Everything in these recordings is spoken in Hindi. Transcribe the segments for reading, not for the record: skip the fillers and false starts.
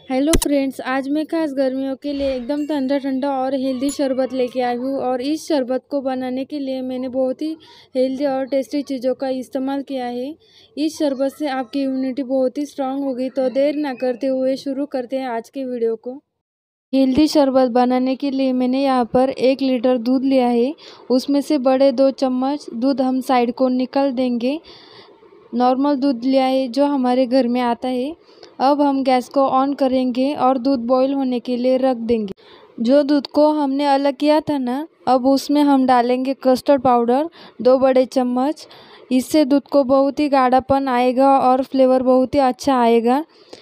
हेलो फ्रेंड्स, आज मैं खास गर्मियों के लिए एकदम ठंडा ठंडा और हेल्दी शरबत लेके आई हूँ। और इस शरबत को बनाने के लिए मैंने बहुत ही हेल्दी और टेस्टी चीज़ों का इस्तेमाल किया है। इस शरबत से आपकी इम्यूनिटी बहुत ही स्ट्रांग होगी। तो देर ना करते हुए शुरू करते हैं आज के वीडियो को। हेल्दी शरबत बनाने के लिए मैंने यहाँ पर 1 लीटर दूध लिया है। उसमें से बड़े 2 चम्मच दूध हम साइड को निकाल देंगे। नॉर्मल दूध लिया है जो हमारे घर में आता है। अब हम गैस को ऑन करेंगे और दूध बॉईल होने के लिए रख देंगे। जो दूध को हमने अलग किया था ना, अब उसमें हम डालेंगे कस्टर्ड पाउडर 2 बड़े चम्मच। इससे दूध को बहुत ही गाढ़ापन आएगा और फ्लेवर बहुत ही अच्छा आएगा।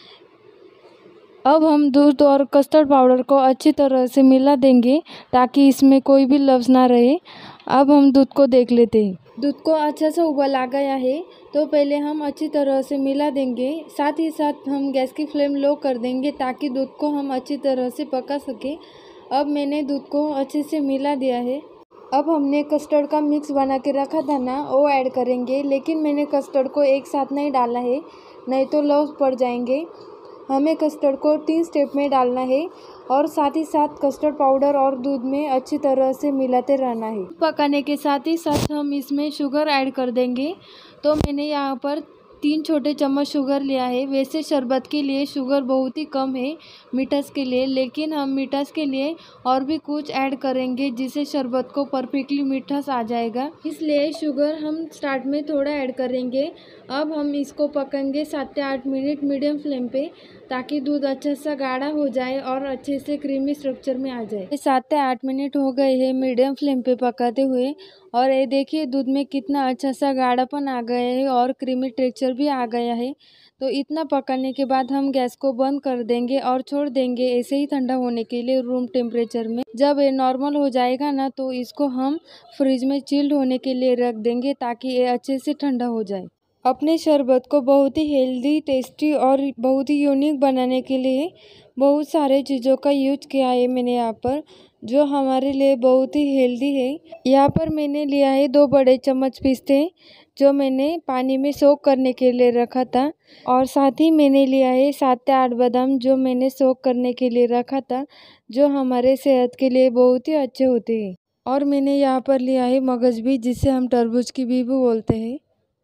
अब हम दूध और कस्टर्ड पाउडर को अच्छी तरह से मिला देंगे ताकि इसमें कोई भी लफ्ज़ ना रहे। अब हम दूध को देख लेते हैं। दूध को अच्छा सा उबाल आ गया है, तो पहले हम अच्छी तरह से मिला देंगे। साथ ही साथ हम गैस की फ्लेम लो कर देंगे ताकि दूध को हम अच्छी तरह से पका सके। अब मैंने दूध को अच्छे से मिला दिया है। अब हमने कस्टर्ड का मिक्स बना के रखा था ना, वो ऐड करेंगे। लेकिन मैंने कस्टर्ड को एक साथ नहीं डाला है, नहीं तो लफ्ज़ पड़ जाएंगे। हमें कस्टर्ड को 3 स्टेप में डालना है और साथ ही साथ कस्टर्ड पाउडर और दूध में अच्छी तरह से मिलाते रहना है। पकाने के साथ ही साथ हम इसमें शुगर ऐड कर देंगे। तो मैंने यहाँ पर 3 छोटे चम्मच शुगर लिया है। वैसे शरबत के लिए शुगर बहुत ही कम है मिठास के लिए, लेकिन हम मिठास के लिए और भी कुछ ऐड करेंगे जिससे शरबत को परफेक्टली मिठास आ जाएगा। इसलिए शुगर हम स्टार्ट में थोड़ा ऐड करेंगे। अब हम इसको पकाएंगे 7 से 8 मिनट मीडियम फ्लेम पे, ताकि दूध अच्छा सा गाढ़ा हो जाए और अच्छे से क्रीमी स्ट्रक्चर में आ जाए। 7 से 8 मिनट हो गए हैं मीडियम फ्लेम पे पकाते हुए। और ये देखिए दूध में कितना अच्छा सा गाढ़ापन आ गया है और क्रीमी टेक्सचर भी आ गया है। तो इतना पकाने के बाद हम गैस को बंद कर देंगे और छोड़ देंगे ऐसे ही ठंडा होने के लिए रूम टेम्परेचर में। जब ये नॉर्मल हो जाएगा ना, तो इसको हम फ्रिज में चिल्ड होने के लिए रख देंगे ताकि ये अच्छे से ठंडा हो जाए। अपने शरबत को बहुत ही हेल्दी, टेस्टी और बहुत ही यूनिक बनाने के लिए बहुत सारे चीज़ों का यूज किया है मैंने यहाँ पर, जो हमारे लिए बहुत ही हेल्दी है। यहाँ पर मैंने लिया है 2 बड़े चम्मच पिस्ते, जो मैंने पानी में सोक करने के लिए रखा था। और साथ ही मैंने लिया है 7 से 8 बादाम, जो मैंने सोक करने के लिए रखा था, जो हमारे सेहत के लिए बहुत ही अच्छे होते हैं। और मैंने यहाँ पर लिया है मगज भी, जिसे हम तरबूज की भी बोलते हैं।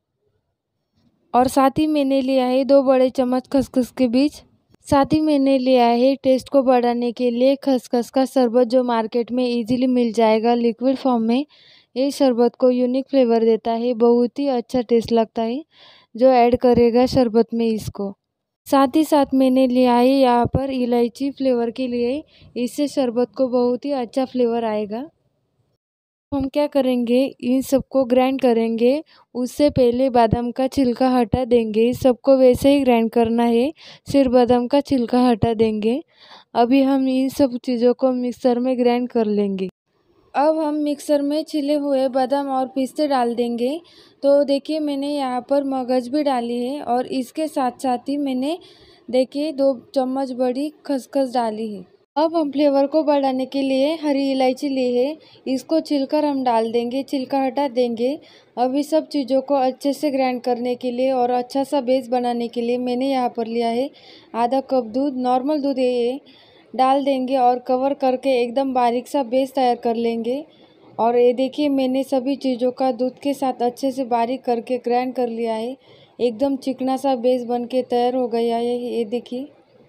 और साथ ही मैंने लिया है 2 बड़े चम्मच खसखस के बीज। साथ ही मैंने लिया है टेस्ट को बढ़ाने के लिए खसखस का शरबत, जो मार्केट में इजीली मिल जाएगा लिक्विड फॉर्म में। ये शरबत को यूनिक फ्लेवर देता है, बहुत ही अच्छा टेस्ट लगता है जो ऐड करेगा शरबत में इसको। साथ ही साथ मैंने लिया है यहाँ पर इलायची फ्लेवर के लिए, इससे शरबत को बहुत ही अच्छा फ्लेवर आएगा। हम क्या करेंगे, इन सबको ग्राइंड करेंगे। उससे पहले बादाम का छिलका हटा देंगे। सबको वैसे ही ग्राइंड करना है, सिर्फ बादाम का छिलका हटा देंगे। अभी हम इन सब चीज़ों को मिक्सर में ग्राइंड कर लेंगे। अब हम मिक्सर में छिले हुए बादाम और पिस्ते डाल देंगे। तो देखिए मैंने यहाँ पर मगज भी डाली है और इसके साथ साथ ही मैंने देखिए 2 चम्मच बड़ी खसखस डाली है। अब हम फ्लेवर को बढ़ाने के लिए हरी इलायची ली है, इसको छिलकर हम डाल देंगे, छिलका हटा देंगे। अभी सब चीज़ों को अच्छे से ग्राइंड करने के लिए और अच्छा सा बेस बनाने के लिए मैंने यहाँ पर लिया है आधा कप दूध, नॉर्मल दूध है ये, डाल देंगे और कवर करके एकदम बारीक सा बेस तैयार कर लेंगे। और ये देखिए मैंने सभी चीज़ों का दूध के साथ अच्छे से बारीक करके ग्राइंड कर लिया है। एकदम चिकना सा बेस बन के तैयार हो गया है। ये देखिए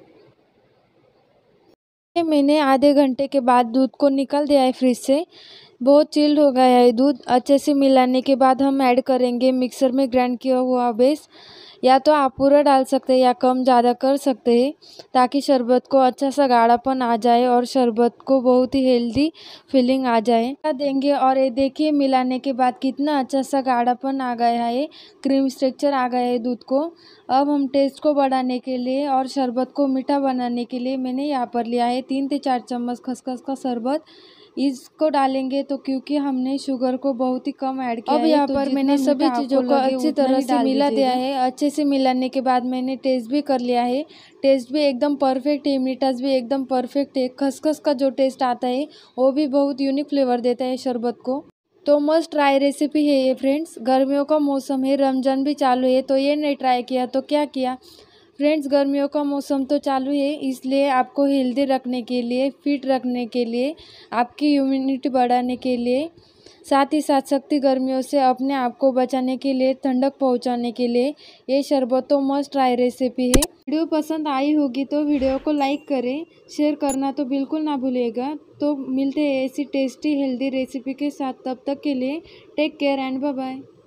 मैंने आधे घंटे के बाद दूध को निकाल दिया है फ्रिज से। बहुत चिल्ड हो गया है दूध। अच्छे से मिलाने के बाद हम ऐड करेंगे मिक्सर में ग्राइंड किया हुआ बेस। या तो आप पूरा डाल सकते हैं या कम ज़्यादा कर सकते हैं, ताकि शरबत को अच्छा सा गाढ़ापन आ जाए और शरबत को बहुत ही हेल्दी फीलिंग आ जाए देंगे। और ये देखिए मिलाने के बाद कितना अच्छा सा गाढ़ापन आ गया है, क्रीम स्ट्रक्चर आ गया है दूध को। अब हम टेस्ट को बढ़ाने के लिए और शरबत को मीठा बनाने के लिए मैंने यहाँ पर लिया है 3 से 4 चम्मच खसखस का शरबत। इसको डालेंगे तो क्योंकि हमने शुगर को बहुत ही कम ऐड किया है। अब यहाँ पर मैंने सभी चीज़ों को अच्छी तरह से मिला दिया है। अच्छे से मिलाने के बाद मैंने टेस्ट भी कर लिया है। टेस्ट भी एकदम परफेक्ट है, मिठास भी एकदम परफेक्ट है। खसखस का जो टेस्ट आता है वो भी बहुत यूनिक फ्लेवर देता है शरबत को। तो मस्ट ट्राई रेसिपी है ये फ्रेंड्स। गर्मियों का मौसम है, रमज़ान भी चालू है, तो ये नहीं ट्राई किया तो क्या किया। फ्रेंड्स, गर्मियों का मौसम तो चालू है, इसलिए आपको हेल्दी रखने के लिए, फिट रखने के लिए, आपकी इम्यूनिटी बढ़ाने के लिए, साथ ही साथ सख्ती गर्मियों से अपने आप को बचाने के लिए, ठंडक पहुंचाने के लिए ये शरबत तो मस्ट ट्राई रेसिपी है। वीडियो पसंद आई होगी तो वीडियो को लाइक करें, शेयर करना तो बिल्कुल ना भूलिएगा। तो मिलते हैं ऐसी टेस्टी हेल्दी रेसिपी के साथ, तब तक के लिए take care and bye bye.